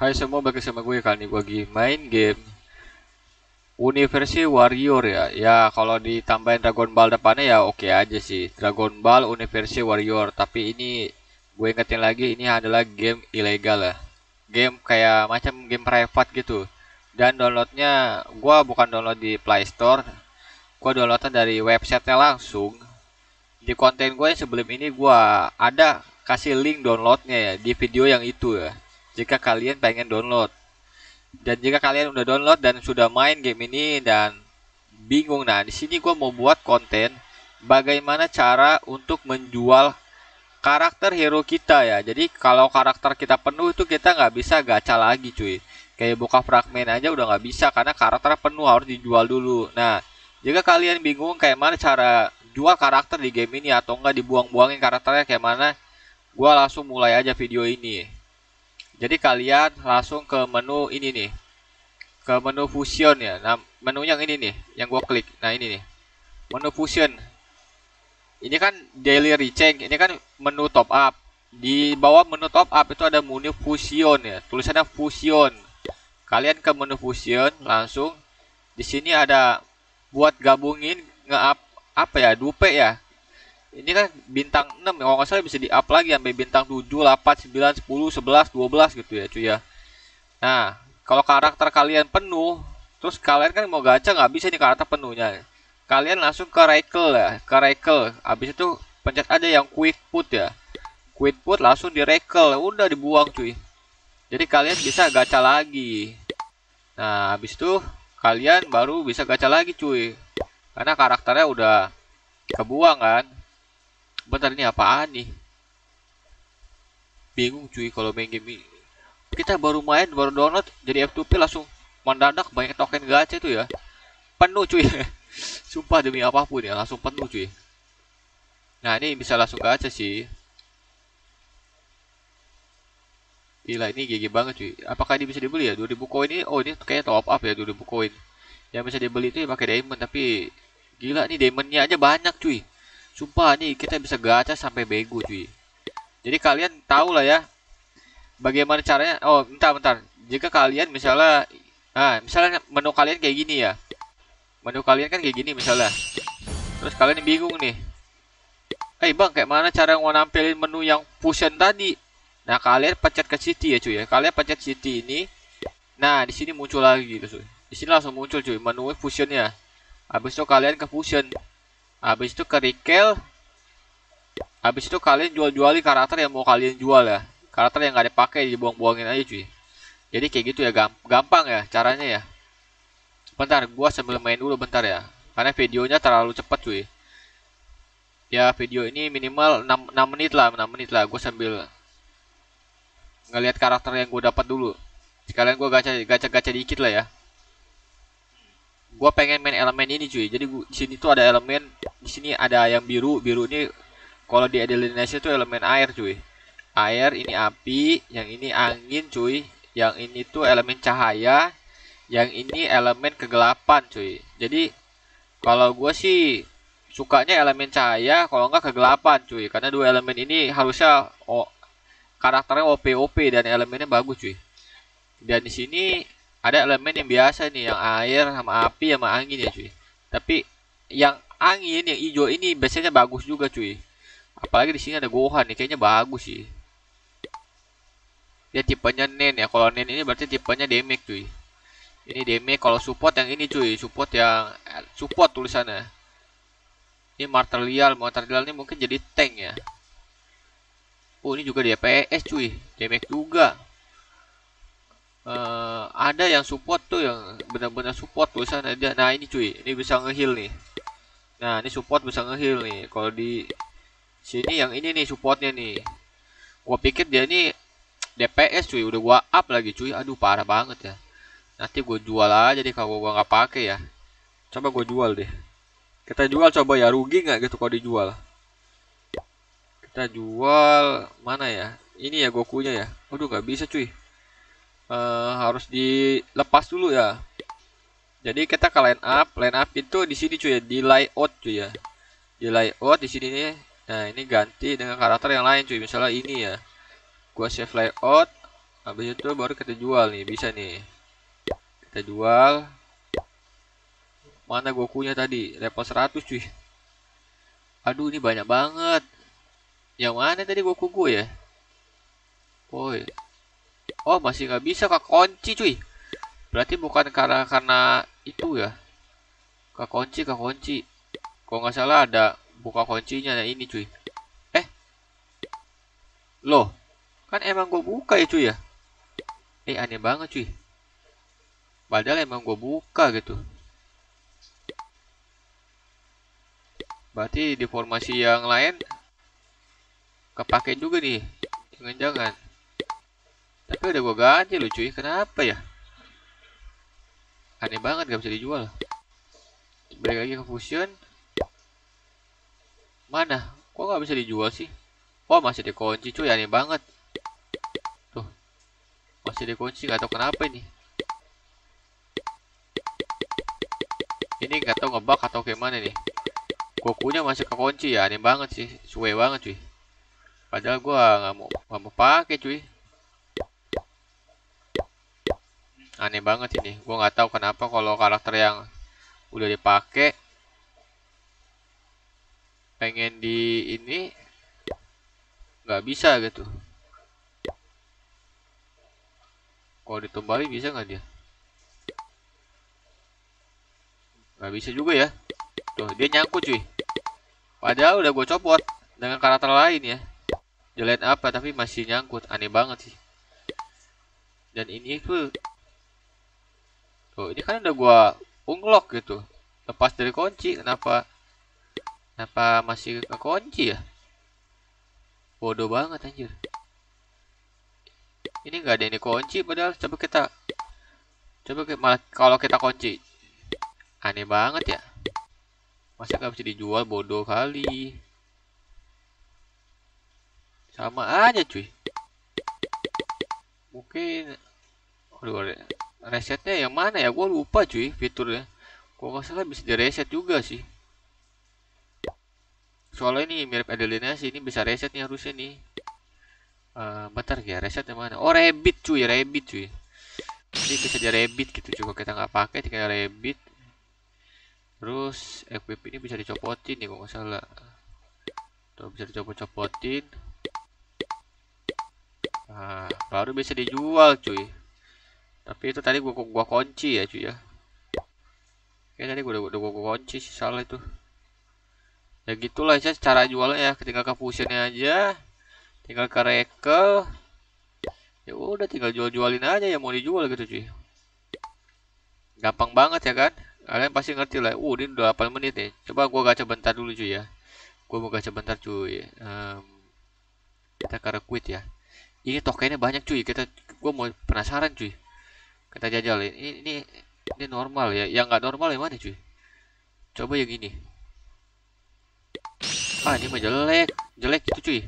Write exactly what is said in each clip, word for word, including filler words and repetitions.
Hai semua, balik sama gue. Kali ini gue lagi main game University Warrior ya. Ya kalau ditambahin Dragon Ball depannya ya oke aja sih. Dragon Ball University Warrior. Tapi ini gue ingetin lagi, ini adalah game ilegal ya. Game kayak macam game private gitu. Dan downloadnya gue bukan download di Play Store. Gue downloadnya dari websitenya langsung. Di konten gue yang sebelum ini gue ada kasih link downloadnya ya di video yang itu ya. Jika kalian pengen download. Dan jika kalian udah download dan sudah main game ini dan bingung, nah di sini gue mau buat konten bagaimana cara untuk menjual karakter hero kita ya. Jadi kalau karakter kita penuh itu kita nggak bisa gacha lagi cuy. Kayak buka fragmen aja udah nggak bisa karena karakter penuh, harus dijual dulu. Nah, jika kalian bingung kayak mana cara jual karakter di game ini atau enggak dibuang-buangin karakternya kayak mana, gue langsung mulai aja video ini. Jadi kalian langsung ke menu ini nih, ke menu fusion ya. Nah, menu yang ini nih, yang gua klik. Nah, ini nih. Menu fusion. Ini kan daily rechange, ini kan menu top up. Di bawah menu top up itu ada menu fusion ya. Tulisannya fusion. Kalian ke menu fusion langsung. Di sini ada buat gabungin nge-up apa ya? Dupe ya. Ini kan bintang enam ya, kalau nggak salah bisa di-up lagi sampai bintang tujuh, delapan, sembilan, sepuluh, sebelas, dua belas gitu ya cuy ya. Nah, kalau karakter kalian penuh, terus kalian kan mau gacha nggak bisa nih karakter penuhnya. Kalian langsung ke recycle ya, ke recycle. Habis itu pencet aja yang quick put ya. Quick put langsung di recycle, udah dibuang cuy. Jadi kalian bisa gacha lagi. Nah, habis itu kalian baru bisa gacha lagi cuy. Karena karakternya udah kebuang kan. Bentar, ini apaan nih? Bingung cuy kalau main game ini. Kita baru main, baru download, jadi F two P langsung mendadak banyak token gacha itu ya. Penuh cuy. Sumpah demi apapun ya, langsung penuh cuy. Nah, ini bisa langsung gacha sih. Gila, ini G G banget cuy. Apakah ini bisa dibeli ya? dua ribu koin ini. Oh, ini kayak top up ya, dua ribu koin. Yang bisa dibeli itu ya pakai diamond, tapi gila nih diamondnya aja banyak cuy. Sumpah nih kita bisa gacha sampai bego cuy. Jadi kalian tahu lah ya bagaimana caranya. Oh, bentar bentar. Jika kalian misalnya, nah misalnya menu kalian kayak gini ya. Menu kalian kan kayak gini misalnya. Terus kalian bingung nih. Eh bang, kayak mana cara mau nampilin menu yang fusion tadi? Nah, kalian pencet ke city ya cuy ya. Kalian pencet city ini. Nah, di sini muncul lagi gitu cuy. Di sini langsung muncul cuy menu fusionnya. Habis itu kalian ke fusion. Habis itu ke recall. Habis itu kalian jual-juali karakter yang mau kalian jual ya. Karakter yang nggak dipakai dibuang-buangin aja cuy. Jadi kayak gitu ya, gampang ya caranya ya. Bentar, gua sambil main dulu bentar ya. Karena videonya terlalu cepat cuy. Ya video ini minimal enam, enam menit lah, enam menit lah. Gua sambil ngelihat karakter yang gue dapat dulu. Sekalian gua gacha gacha-gacha dikit lah ya. Gua pengen main elemen ini cuy. Jadi gua, di sini tuh ada elemen, di sini ada yang biru. Biru ini kalau di Indonesia tuh elemen air cuy. Air, ini api, yang ini angin cuy. Yang ini tuh elemen cahaya. Yang ini elemen kegelapan cuy. Jadi kalau gue sih sukanya elemen cahaya, kalau nggak kegelapan cuy. Karena dua elemen ini harusnya oh, karakternya O P O P dan elemennya bagus cuy. Dan di sini ada elemen yang biasa nih, yang air sama api sama angin ya cuy. Tapi yang angin yang hijau ini biasanya bagus juga cuy. Apalagi di sini ada Gohan nih, kayaknya bagus sih. Dia tipenya Nen ya. Kalau Nen ini berarti tipenya damage cuy. Ini damage. Kalau support yang ini cuy, support yang support tulisannya. Ini Martelial, Martelial ini mungkin jadi tank ya. Oh, ini juga D P S cuy, damage juga. Uh, ada yang support tuh, yang benar-benar support tulisannya dia. Nah ini cuy, ini bisa ngeheal nih. Nah ini support bisa ngeheal nih. Kalau di sini yang ini nih supportnya nih. Gua pikir dia ini D P S cuy, udah gua up lagi cuy. Aduh parah banget ya. Nanti gue jual aja deh kalau gua nggak pakai ya. Coba gue jual deh. Kita jual coba ya, rugi nggak gitu kalau dijual? Kita jual mana ya? Ini ya Gokunya ya. Aduh nggak bisa cuy. Uh, harus dilepas dulu ya. Jadi kita ke line up, line up itu di sini cuy ya, di layout cuy ya. Di layout di sini nih. Nah, ini ganti dengan karakter yang lain cuy. Misalnya ini ya. Gua save layout. Habis itu baru kita jual nih, bisa nih. Kita jual. Mana Gokunya tadi? Level seratus cuy. Aduh, ini banyak banget. Yang mana tadi Goku gue ya? Woi. Oh, masih nggak bisa kak kunci cuy. Berarti bukan karena karena itu ya. Kak kunci, kak kunci. Kalau nggak salah ada buka kuncinya nah ini cuy. Eh, loh, kan emang gue buka ya cuy ya. Eh, aneh banget cuy. Padahal emang gue buka gitu. Berarti di formasi yang lain kepake juga nih. Jangan-jangan. Tapi udah gue ganti loh cuy. Kenapa ya? Aneh banget gak bisa dijual. Balik lagi ke fusion. Mana? Kok gak bisa dijual sih? Oh, masih dikunci cuy. Aneh banget. Tuh. Masih dikunci. Gak tau kenapa ini. Ini gak tau ngebug atau gimana nih. Gokunya masih kekunci ya. Aneh banget sih. Suwe banget cuy. Padahal gua nggak mau nggak mau pakai cuy. Aneh banget ini. Gua nggak tahu kenapa kalau karakter yang udah dipakai pengen di ini nggak bisa gitu. Kalau ditumbali bisa nggak dia? Nggak bisa juga ya. Tuh dia nyangkut cuy. Padahal udah gue copot dengan karakter lain ya. Jalan apa tapi masih nyangkut. Aneh banget sih. Dan ini tuh tuh ini kan udah gua unlock gitu. Lepas dari kunci. Kenapa Kenapa masih ke kunci ya? Bodoh banget anjir. Ini nggak ada ini kunci padahal. Coba kita Coba kita, malah kalau kita kunci. Aneh banget ya. Masa nggak bisa dijual, bodoh kali. Sama aja cuy. Mungkin aduh, resetnya yang mana ya? Gue lupa cuy fiturnya. Kok nggak salah bisa di reset juga sih. Soalnya ini mirip alienasi. Ini bisa reset nih harusnya nih. Uh, bentar ya, resetnya mana? Oh, rabbit cuy, rabbit cuy. Ini bisa di rabbit gitu. Juga kita nggak pakai, tinggal rabbit. Terus equip ini bisa dicopotin nih, kok nggak salah. Tuh bisa dicopot-copotin. Nah, baru bisa dijual cuy. Tapi itu tadi gua gua kunci ya cuy ya. Oke, tadi gua udah, udah gua kunci sih, salah itu. Ya gitulah ya cara jualnya ya. Tinggal ke fusionnya aja. Tinggal ke rekel. Ya udah tinggal jual-jualin aja yang mau dijual gitu cuy. Gampang banget ya kan? Kalian pasti ngerti lah. Uh, ini udah delapan menit nih. Coba gua gacha bentar dulu cuy ya. Gua mau gacha bentar cuy. Um, kita ke requit ya. Ini tokennya banyak cuy. Kita gua mau penasaran cuy. Kita jajal ini ini ini normal ya. Yang nggak normal yang mana cuy? Coba yang ini. Ah, ini mah jelek. Jelek gitu cuy.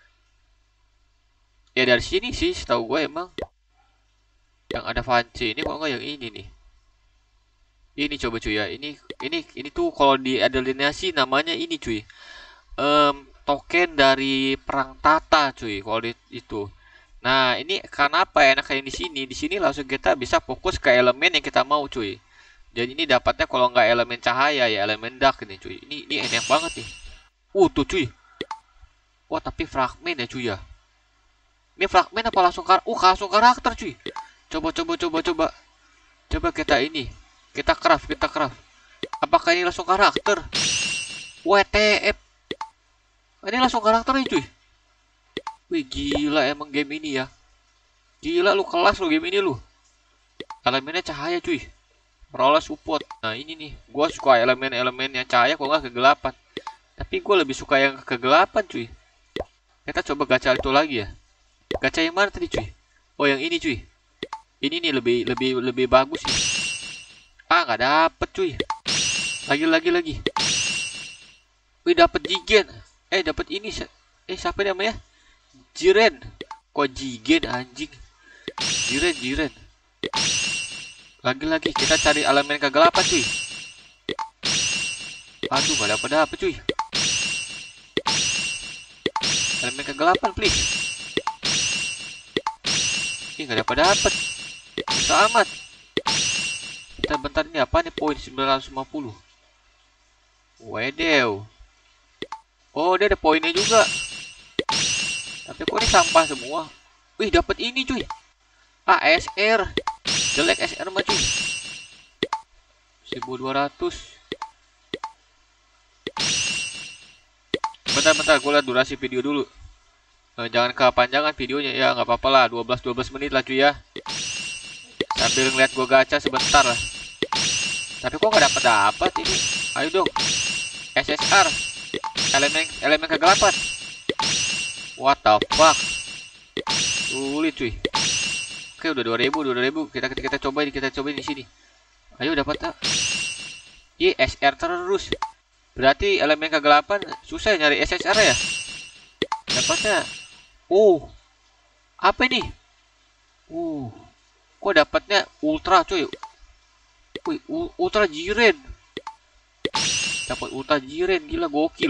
Ya dari sini sih setahu gue emang yang ada fancy ini kok nggak yang ini nih. Ini coba cuy ya. Ini ini ini tuh kalau di alienasi namanya ini cuy. Um, token dari perang Tata cuy kalau di, itu. Nah, ini karena apa enak kayak di sini. Di sini langsung kita bisa fokus ke elemen yang kita mau cuy. Jadi ini dapatnya kalau nggak elemen cahaya ya elemen dark ini cuy. Ini ini enak banget nih. Uh tuh cuy. Wah, tapi fragmen ya cuy ya. Ini fragmen apa langsung karakter? Uh, langsung karakter cuy. Coba coba coba coba. Coba kita ini. Kita craft, kita craft. Apakah ini langsung karakter? W T F. Ini langsung karakter nih cuy. Wih, gila emang game ini ya. Gila lu kelas lu game ini lu. Elemennya cahaya cuy. Roller support. Nah, ini nih. Gua suka elemen-elemen yang cahaya kok nggak kegelapan. Tapi gue lebih suka yang kegelapan cuy. Kita coba gacha itu lagi ya. Gacha yang mana tadi cuy? Oh, yang ini cuy. Ini nih lebih lebih lebih bagus sih. Ah, nggak dapet cuy. Lagi lagi lagi. Wih, dapet Jigen. Eh, dapet ini. Eh, siapa namanya? Jiren. Kok Jigen anjing? Jiren, Jiren. Lagi-lagi kita cari elemen kegelapan cuy. Aduh, nggak dapet dapet cuy. Elemen kegelapan please. Ih, nggak dapat dapat. Susah amat. Bentar-bentar, ini apa nih poin sembilan ratus lima puluh. Wedew. Oh, dia ada poinnya juga. Tapi kok ini sampah semua. Wih, dapat ini cuy. Ah, S R. Jelek S R mah cuy. seribu dua ratus. Bentar-bentar, gue liat durasi video dulu. Nah, jangan kepanjangan videonya ya, nggak apa-apa lah, dua belas dua belas menit lah cuy ya. Sambil ngeliat gue gacha sebentar lah. Tapi kok nggak dapat dapat ini? Ayo dong. S S R. Elemen elemen kegelapan. What the fuck? Sulit cuy. Oke, udah dua ribu, dua ribu. Kita kita, kita cobain, kita cobain di sini. Ayo dapat tak? Ih, S R terus. Berarti elemen kegelapan susah nyari S S R ya? Dapatnya. Oh. Apa ini? Uh. Kok dapatnya ultra cuy? Wih, ultra jiren. Dapat ultra jiren, gila gokil.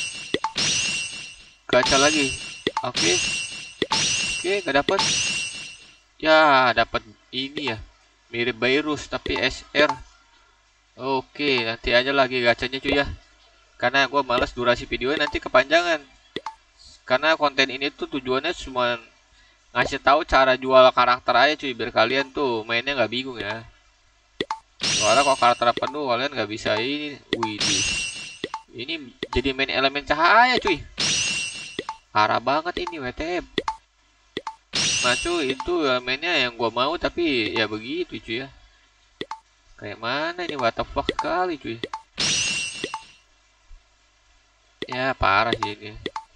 Gacha lagi. Oke. Okay. Oke, okay, gak dapat. Ya, dapat ini ya. Mirip virus tapi S R. Oke, okay, nanti aja lagi gacanya cuy ya. Karena gue males durasi videonya nanti kepanjangan. Karena konten ini tuh tujuannya cuma ngasih tahu cara jual karakter aja cuy, biar kalian tuh mainnya nggak bingung ya. Soalnya kalau karakter penuh kalian nggak bisa ini. Wih, ini jadi main elemen cahaya cuy. Parah banget ini W T F. Nah cuy, itu elemennya yang gua mau tapi ya begitu cuy ya. Kayak mana ini, what the fuck sekali cuy. Ya parah sih ini.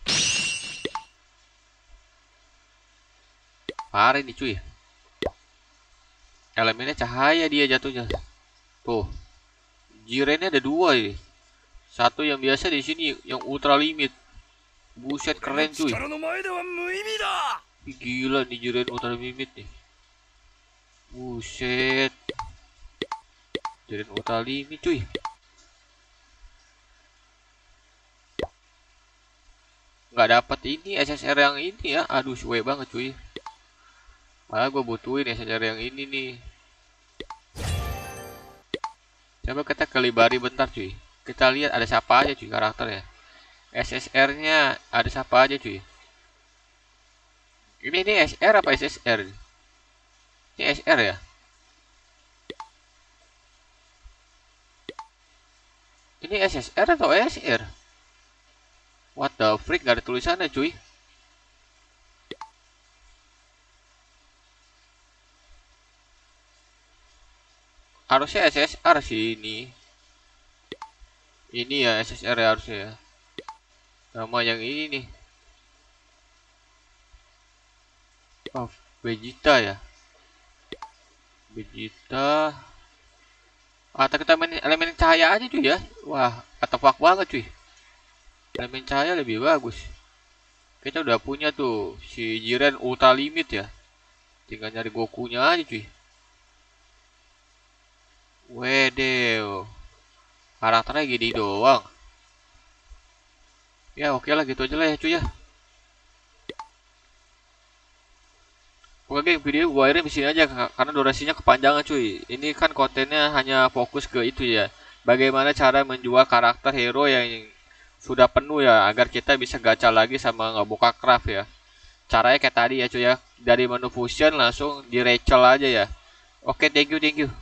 Parah ini cuy. Elemennya cahaya dia jatuhnya. Tuh. Jirennya ada dua ini. Satu yang biasa di sini, yang ultra limit. Buset keren cuy. Ih, gila nih jiren ultra limit nih. Buset. Jiren ultra limit cuy. Nggak dapat ini S S R yang ini ya. Aduh, suwe banget cuy. Malah gue butuhin S S R yang ini nih. Coba kita kelibari bentar cuy. Kita lihat ada siapa aja cuy karakternya. S S R-nya ada siapa aja cuy. Ini ini S R apa S S R? Ini S R ya? Ini S S R atau S R? What the freak, gak ada tulisannya cuy. Harusnya S S R sih ini. Ini ya S S R ya harusnya ya. Nama yang ini nih. Oh, Vegeta ya. Vegeta. Atau kita main elemen cahaya aja cuy ya. Wah, ketebak banget cuy. Elemen cahaya lebih bagus. Kita udah punya tuh si Jiren ultra limit ya. Tinggal nyari Gokunya aja cuy. Wedew. Karakternya gini doang. Ya oke lah, gitu aja lah ya cuy ya. Oke, video gue akhirin di sini aja karena durasinya kepanjangan cuy. Ini kan kontennya hanya fokus ke itu ya. Bagaimana cara menjual karakter hero yang sudah penuh ya, agar kita bisa gacha lagi sama ngebuka craft ya. Caranya kayak tadi ya cuy ya. Dari menu fusion langsung di recel aja ya. Oke, thank you, thank you.